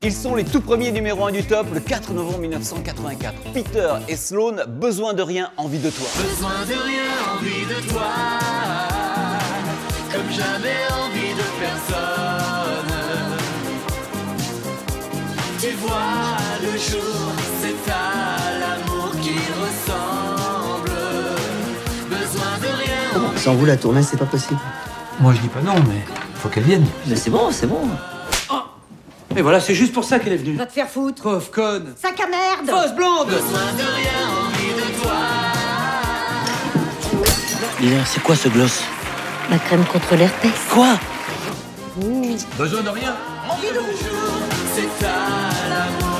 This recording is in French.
Ils sont les tout premiers numéro 1 du top le 4 novembre 1984. Peter et Sloan, besoin de rien, envie de toi. Besoin de rien, envie de toi, comme jamais envie de personne. Tu vois le jour, c'est à l'amour qui ressemble. Besoin de rien. Sans vous, la tournée, c'est pas possible. Moi, je dis pas non, mais faut qu'elle vienne. Mais c'est bon, c'est bon. Et voilà, c'est juste pour ça qu'elle est venue. Va te faire foutre. Pauvre conne. Sac à merde. Fausse blonde. Besoin de rien, envie de toi. Dis donc, c'est quoi ce gloss? Ma crème contre l'herpès. Quoi? Besoin de rien. Le jour, c'est à l'amour